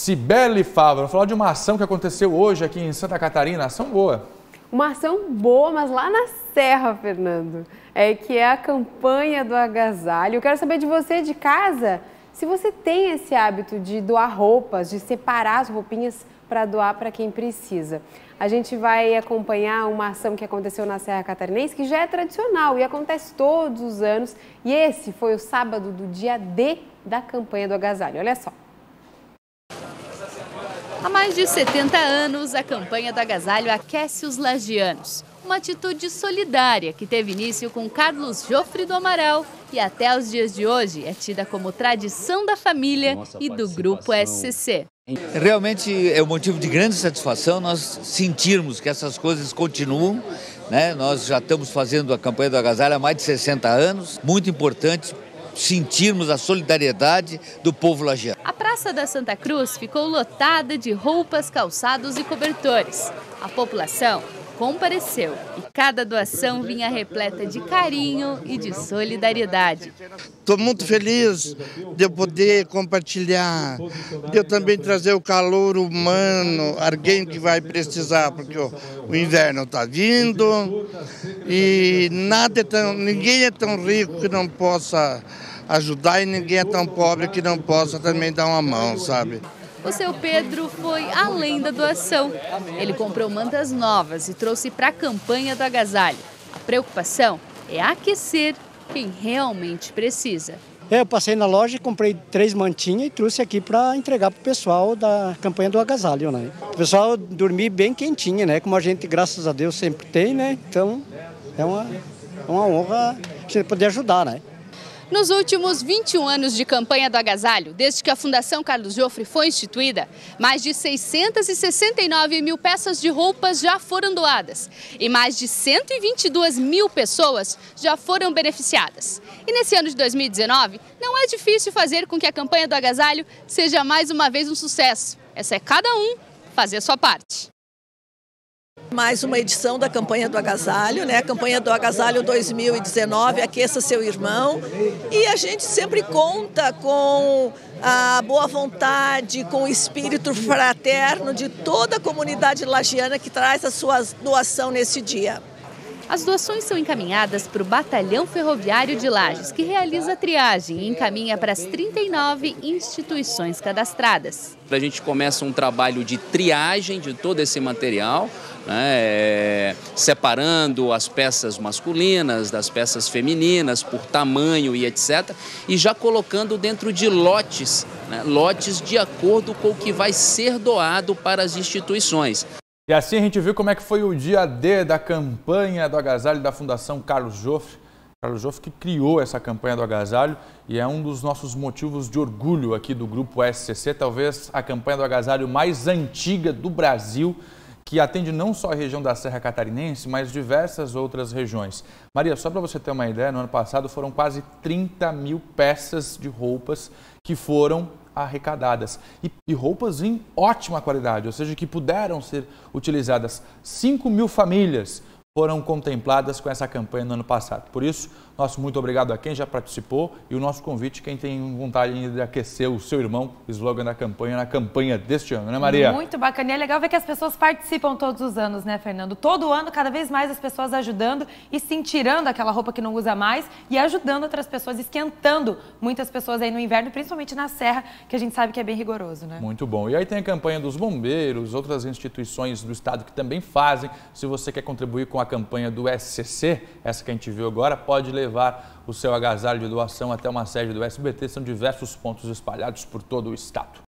Cibele Fávaro, vamos falar de uma ação que aconteceu hoje aqui em Santa Catarina, ação boa. Uma ação boa, mas lá na Serra, Fernando, que é a campanha do agasalho. Eu quero saber de você de casa, se você tem esse hábito de doar roupas, de separar as roupinhas para doar para quem precisa. A gente vai acompanhar uma ação que aconteceu na Serra Catarinense, que já é tradicional e acontece todos os anos. E esse foi o sábado do dia D da campanha do agasalho. Olha só. Há mais de 70 anos, a campanha do agasalho aquece os lagianos. Uma atitude solidária que teve início com Carlos Jofre do Amaral e até os dias de hoje é tida como tradição da família e do Grupo SCC. Realmente é um motivo de grande satisfação nós sentirmos que essas coisas continuam, né? Nós já estamos fazendo a campanha do agasalho há mais de 60 anos, muito importante sentirmos a solidariedade do povo lagiano. A Praça da Santa Cruz ficou lotada de roupas, calçados e cobertores. A população compareceu e cada doação vinha repleta de carinho e de solidariedade. Estou muito feliz de eu poder compartilhar, de eu também trazer o calor humano, alguém que vai precisar, porque o inverno está vindo e ninguém é tão rico que não possa ajudar e ninguém é tão pobre que não possa também dar uma mão, sabe? O seu Pedro foi além da doação. Ele comprou mantas novas e trouxe para a campanha do agasalho. A preocupação é aquecer quem realmente precisa. Eu passei na loja e comprei 3 mantinhas e trouxe aqui para entregar para o pessoal da campanha do agasalho, né? O pessoal dormir bem quentinho, né? Como a gente, graças a Deus, sempre tem, né? Então é uma honra a gente poder ajudar, né? Nos últimos 21 anos de campanha do agasalho, desde que a Fundação Carlos Jofre foi instituída, mais de 669 mil peças de roupas já foram doadas e mais de 122 mil pessoas já foram beneficiadas. E nesse ano de 2019, não é difícil fazer com que a campanha do agasalho seja mais uma vez um sucesso. Essa é cada um fazer a sua parte. Mais uma edição da campanha do agasalho, né? A campanha do agasalho 2019, aqueça seu irmão. E a gente sempre conta com a boa vontade, com o espírito fraterno de toda a comunidade lagiana que traz a sua doação nesse dia. As doações são encaminhadas para o Batalhão Ferroviário de Lages, que realiza a triagem e encaminha para as 39 instituições cadastradas. A gente começa um trabalho de triagem de todo esse material, né, separando as peças masculinas das peças femininas por tamanho e etc. E já colocando dentro de lotes, né, lotes de acordo com o que vai ser doado para as instituições. E assim a gente viu como é que foi o dia D da campanha do agasalho da Fundação Carlos Jofre. Carlos Jofre que criou essa campanha do agasalho e é um dos nossos motivos de orgulho aqui do Grupo SCC, talvez a campanha do agasalho mais antiga do Brasil, que atende não só a região da Serra Catarinense, mas diversas outras regiões. Maria, só para você ter uma ideia, no ano passado foram quase 30 mil peças de roupas que foram arrecadadas e roupas em ótima qualidade, ou seja, que puderam ser utilizadas. 5 mil famílias foram contempladas com essa campanha no ano passado. Por isso, nosso muito obrigado a quem já participou e o nosso convite, quem tem vontade ainda de aquecer o seu irmão, slogan da campanha, na campanha deste ano, né, Maria? Muito bacana. E é legal ver que as pessoas participam todos os anos, né, Fernando? Todo ano, cada vez mais as pessoas ajudando e sim tirando aquela roupa que não usa mais e ajudando outras pessoas, esquentando muitas pessoas aí no inverno, principalmente na Serra, que a gente sabe que é bem rigoroso, né? Muito bom. E aí tem a campanha dos bombeiros, outras instituições do estado que também fazem. Se você quer contribuir com a campanha do SCC, essa que a gente viu agora, pode levar o seu agasalho de doação até uma sede do SBT. São diversos pontos espalhados por todo o estado.